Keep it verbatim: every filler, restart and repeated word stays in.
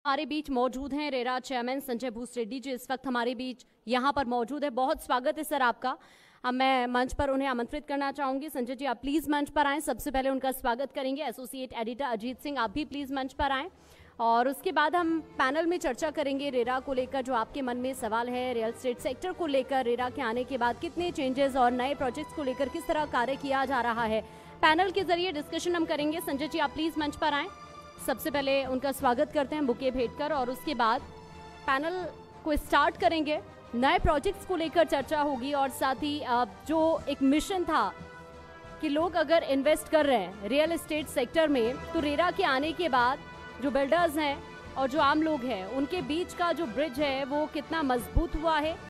हमारे बीच मौजूद हैं रेरा चेयरमैन संजय भूसरेड्डी जी इस वक्त हमारे बीच यहाँ पर मौजूद है। बहुत स्वागत है सर आपका। अब मैं मंच पर उन्हें आमंत्रित करना चाहूंगी। संजय जी आप प्लीज मंच पर आएं। सबसे पहले उनका स्वागत करेंगे एसोसिएट एडिटर अजीत सिंह, आप भी प्लीज मंच पर आएं। और उसके बाद हम पैनल में चर्चा करेंगे रेरा को लेकर। जो आपके मन में सवाल है रियल एस्टेट सेक्टर को लेकर, रेरा के आने के बाद कितने चेंजेस और नए प्रोजेक्ट्स को लेकर किस तरह कार्य किया जा रहा है, पैनल के जरिए डिस्कशन हम करेंगे। संजय जी आप प्लीज मंच पर आएं। सबसे पहले उनका स्वागत करते हैं बुके भेंट कर और उसके बाद पैनल को स्टार्ट करेंगे। नए प्रोजेक्ट्स को लेकर चर्चा होगी और साथ ही जो एक मिशन था कि लोग अगर इन्वेस्ट कर रहे हैं रियल एस्टेट सेक्टर में तो रेरा के आने के बाद जो बिल्डर्स हैं और जो आम लोग हैं उनके बीच का जो ब्रिज है वो कितना मजबूत हुआ है।